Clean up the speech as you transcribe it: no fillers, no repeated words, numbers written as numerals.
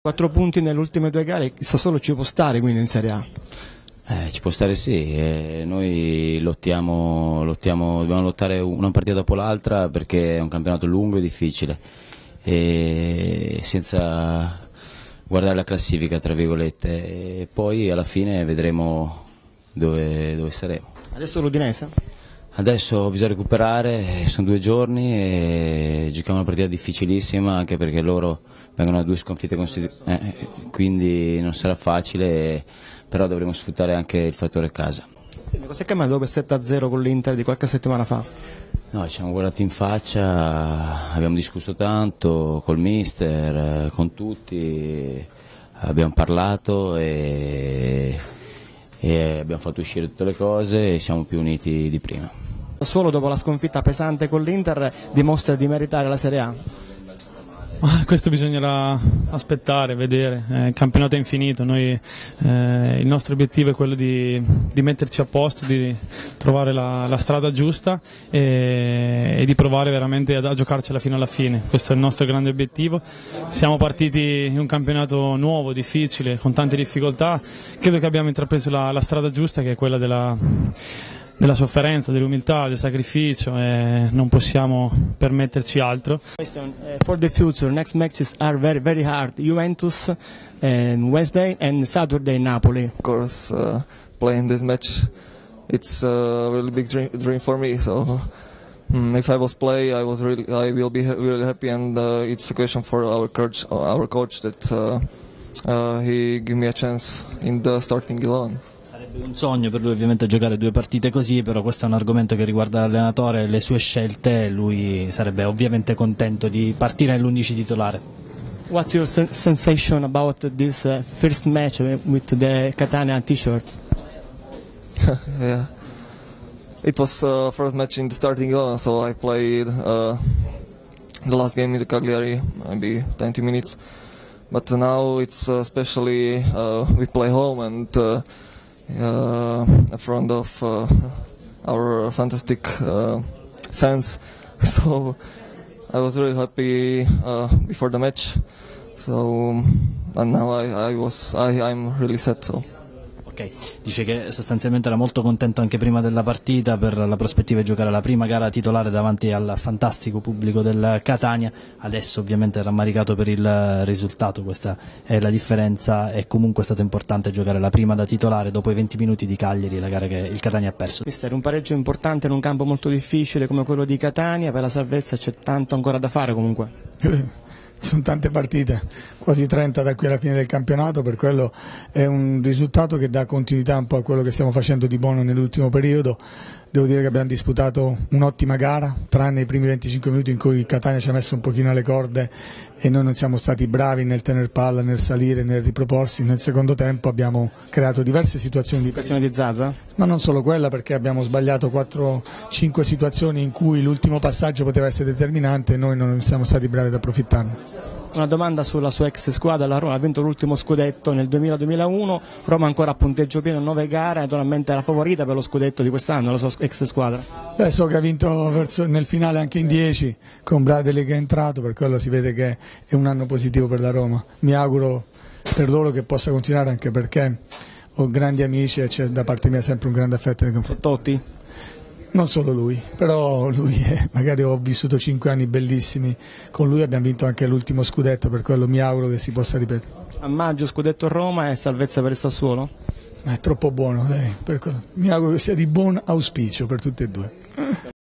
4 punti nelle ultime 2 gare, il Sassuolo ci può stare quindi in Serie A? Ci può stare sì, noi dobbiamo lottare una partita dopo l'altra perché è un campionato lungo e difficile e senza guardare la classifica tra virgolette e poi alla fine vedremo dove saremo. Adesso l'Udinese? Adesso bisogna recuperare, sono 2 giorni e giochiamo una partita difficilissima anche perché loro vengono da 2 sconfitte consecutive, quindi non sarà facile, però dovremo sfruttare anche il fattore casa. Cos'è cambiato dopo il 7-0 con l'Inter di qualche settimana fa? No, ci siamo guardati in faccia, abbiamo discusso tanto col mister, con tutti, abbiamo parlato e abbiamo fatto uscire tutte le cose e siamo più uniti di prima. Solo dopo la sconfitta pesante con l'Inter dimostra di meritare la Serie A? Questo bisognerà aspettare, vedere, il campionato è infinito, il nostro obiettivo è quello di metterci a posto, di trovare la strada giusta e di provare veramente a giocarcela fino alla fine, questo è il nostro grande obiettivo. Siamo partiti in un campionato nuovo, difficile, con tante difficoltà, credo che abbiamo intrapreso la strada giusta che è quella della sofferenza, dell'umiltà, del sacrificio e non possiamo permetterci altro. For the future, next matches are very very hard. Juventus Wednesday and Saturday Napoli. Of course, playing this match, it's a really big dream for me. So if I was play, I will be really happy, and it's a question for our coach that he give me a chance in the starting 11. Sarebbe un sogno per lui ovviamente giocare 2 partite così, però questo è un argomento che riguarda l'allenatore, le sue scelte, lui sarebbe ovviamente contento di partire nell'11 titolare. What's your sensation about this first match with the Catania t-shirt? Yeah, it was first match in the starting 11, so I played the last game in the Cagliari, maybe 20 minutes, but now it's especially we play home and in front of our fantastic fans, so I was really happy before the match. So and now I'm really sad. So. Ok, dice che sostanzialmente era molto contento anche prima della partita per la prospettiva di giocare la prima gara titolare davanti al fantastico pubblico del Catania, adesso ovviamente è rammaricato per il risultato, questa è la differenza, è comunque stato importante giocare la prima da titolare dopo i 20 minuti di Cagliari, la gara che il Catania ha perso. Mister, un pareggio importante in un campo molto difficile come quello di Catania, per la salvezza c'è tanto ancora da fare comunque. Sono tante partite, quasi 30 da qui alla fine del campionato, per quello è un risultato che dà continuità un po' a quello che stiamo facendo di buono nell'ultimo periodo. Devo dire che abbiamo disputato un'ottima gara, tranne i primi 25 minuti in cui il Catania ci ha messo un pochino alle corde e noi non siamo stati bravi nel tener palla, nel salire, nel riproporsi. Nel secondo tempo abbiamo creato diverse situazioni di occasione di Zaza? Ma non solo quella, perché abbiamo sbagliato 4-5 situazioni in cui l'ultimo passaggio poteva essere determinante e noi non siamo stati bravi ad approfittarne. Una domanda sulla sua ex squadra, la Roma ha vinto l'ultimo scudetto nel 2000-2001, Roma ancora a punteggio pieno, 9 gare, naturalmente è la favorita per lo scudetto di quest'anno, la sua ex squadra. So che ha vinto nel finale anche in 10 con Bradley che è entrato, per quello si vede che è un anno positivo per la Roma. Mi auguro per loro che possa continuare, anche perché ho grandi amici e c'è da parte mia sempre un grande affetto nei confronti. Totti? Non solo lui, però lui magari ho vissuto 5 anni bellissimi con lui, abbiamo vinto anche l'ultimo scudetto, per quello mi auguro che si possa ripetere. A maggio scudetto Roma e salvezza per il Sassuolo? È troppo buono, mi auguro che sia di buon auspicio per tutti e due.